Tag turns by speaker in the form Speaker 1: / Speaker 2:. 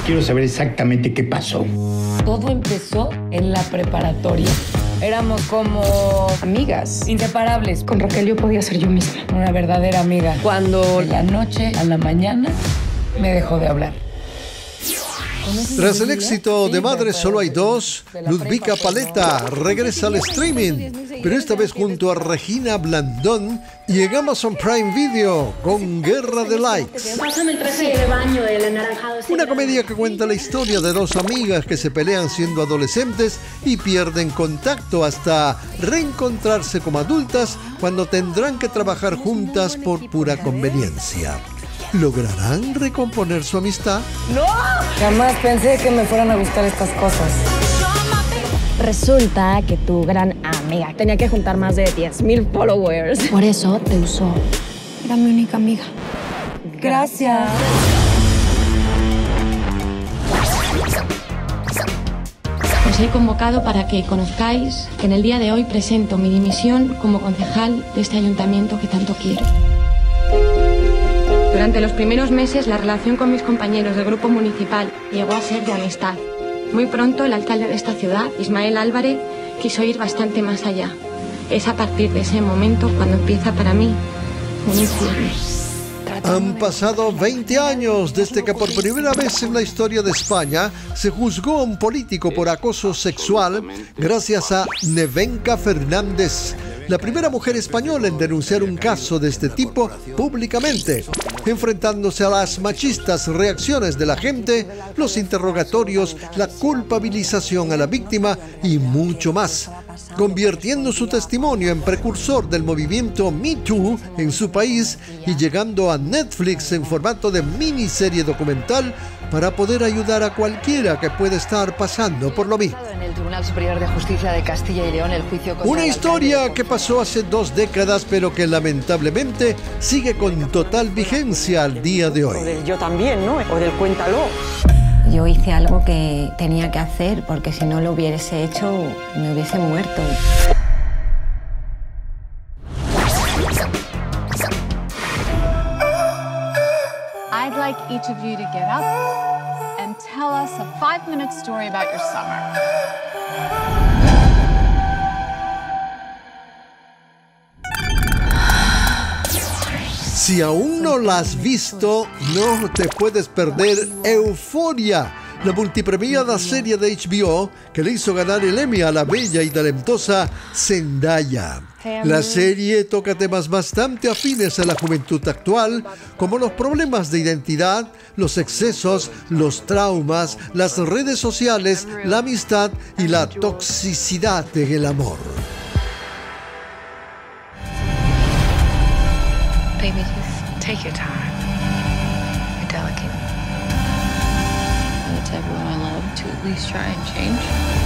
Speaker 1: Quiero saber exactamente qué pasó.
Speaker 2: Todo empezó en la preparatoria. Éramos como amigas, inseparables.
Speaker 3: Con Raquel yo podía ser yo misma.
Speaker 2: Una verdadera amiga. Cuando de la noche a la mañana me dejó de hablar.
Speaker 4: Tras el éxito de Madres Solo Hay Dos, Ludvika Paleta regresa al streaming, pero esta vez junto a Regina Blandón y en Amazon Prime Video con Guerra de Likes.
Speaker 5: Pásame el traje de baño del anaranjado.
Speaker 4: Una comedia que cuenta la historia de dos amigas que se pelean siendo adolescentes y pierden contacto hasta reencontrarse como adultas cuando tendrán que trabajar juntas por pura conveniencia. ¿Lograrán recomponer su amistad?
Speaker 2: ¡No! Jamás pensé que me fueran a gustar estas cosas.
Speaker 5: Resulta que tu gran amiga tenía que juntar más de 10,000 followers. Por eso te usó.
Speaker 3: Era mi única amiga.
Speaker 2: Gracias.
Speaker 6: Os he convocado para que conozcáis que en el día de hoy presento mi dimisión como concejal de este ayuntamiento que tanto quiero. Durante los primeros meses, la relación con mis compañeros del grupo municipal llegó a ser de amistad. Muy pronto, el alcalde de esta ciudad, Ismael Álvarez, quiso ir bastante más allá. Es a partir de ese momento cuando empieza para mí un infierno.
Speaker 4: Han pasado 20 años desde que por primera vez en la historia de España se juzgó a un político por acoso sexual gracias a Nevenka Fernández, la primera mujer española en denunciar un caso de este tipo públicamente, enfrentándose a las machistas reacciones de la gente, los interrogatorios, la culpabilización a la víctima y mucho más, convirtiendo su testimonio en precursor del movimiento Me Too en su país y llegando a Netflix en formato de miniserie documental para poder ayudar a cualquiera que pueda estar pasando por lo mismo.
Speaker 7: En el Tribunal Superior de Justicia de Castilla y León, el juicio contra
Speaker 4: Una historia que pasó hace 2 décadas, pero que lamentablemente sigue con total vigencia al día de hoy.
Speaker 8: O del yo también, ¿no? O del cuéntalo.
Speaker 9: Yo hice algo que tenía que hacer porque si no lo hubiese hecho me hubiese muerto.
Speaker 10: I'd like each of you to get up and tell us a 5-minute story about your summer.
Speaker 4: Si aún no la has visto, no te puedes perder Euphoria, la multipremiada serie de HBO que le hizo ganar el Emmy a la bella y talentosa Zendaya. La serie toca temas bastante afines a la juventud actual, como los problemas de identidad, los excesos, los traumas, las redes sociales, la amistad y la toxicidad en el amor.
Speaker 11: Baby, just take your time. You're delicate. I would tell everyone I love to at least try and change.